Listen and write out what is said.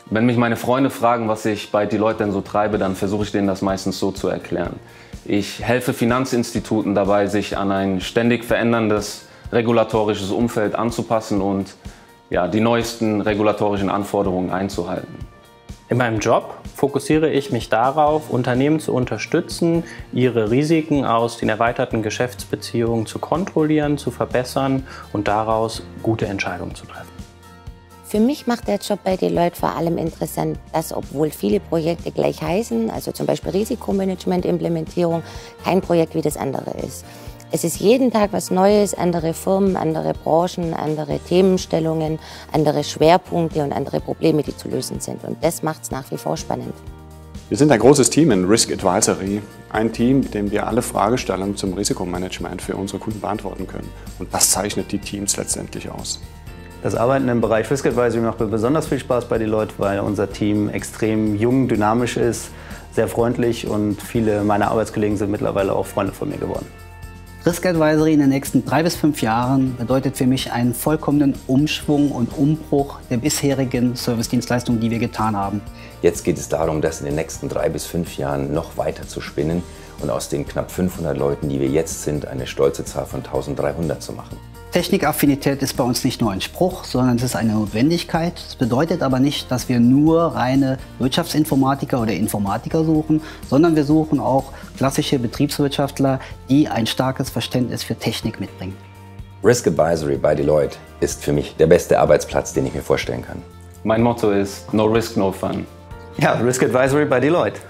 Wenn mich meine Freunde fragen, was ich bei Deloitte denn so treibe, dann versuche ich denen das meistens so zu erklären. Ich helfe Finanzinstituten dabei, sich an ein ständig veränderndes regulatorisches Umfeld anzupassen und ja, die neuesten regulatorischen Anforderungen einzuhalten. In meinem Job fokussiere ich mich darauf, Unternehmen zu unterstützen, ihre Risiken aus den erweiterten Geschäftsbeziehungen zu kontrollieren, zu verbessern und daraus gute Entscheidungen zu treffen. Für mich macht der Job bei Deloitte vor allem interessant, dass obwohl viele Projekte gleich heißen, also zum Beispiel Risikomanagement-Implementierung, kein Projekt wie das andere ist. Es ist jeden Tag was Neues, andere Firmen, andere Branchen, andere Themenstellungen, andere Schwerpunkte und andere Probleme, die zu lösen sind. Und das macht es nach wie vor spannend. Wir sind ein großes Team in Risk Advisory. Ein Team, mit dem wir alle Fragestellungen zum Risikomanagement für unsere Kunden beantworten können. Und das zeichnet die Teams letztendlich aus. Das Arbeiten im Bereich Risk Advisory macht mir besonders viel Spaß bei Deloitte, weil unser Team extrem jung, dynamisch ist, sehr freundlich und viele meiner Arbeitskollegen sind mittlerweile auch Freunde von mir geworden. Risk Advisory in den nächsten 3 bis 5 Jahren bedeutet für mich einen vollkommenen Umschwung und Umbruch der bisherigen Servicedienstleistungen, die wir getan haben. Jetzt geht es darum, das in den nächsten 3 bis 5 Jahren noch weiter zu spinnen und aus den knapp 500 Leuten, die wir jetzt sind, eine stolze Zahl von 1300 zu machen. Technikaffinität ist bei uns nicht nur ein Spruch, sondern es ist eine Notwendigkeit. Das bedeutet aber nicht, dass wir nur reine Wirtschaftsinformatiker oder Informatiker suchen, sondern wir suchen auch klassische Betriebswirtschaftler, die ein starkes Verständnis für Technik mitbringen. Risk Advisory bei Deloitte ist für mich der beste Arbeitsplatz, den ich mir vorstellen kann. Mein Motto ist No Risk, No Fun. Ja, Risk Advisory bei Deloitte.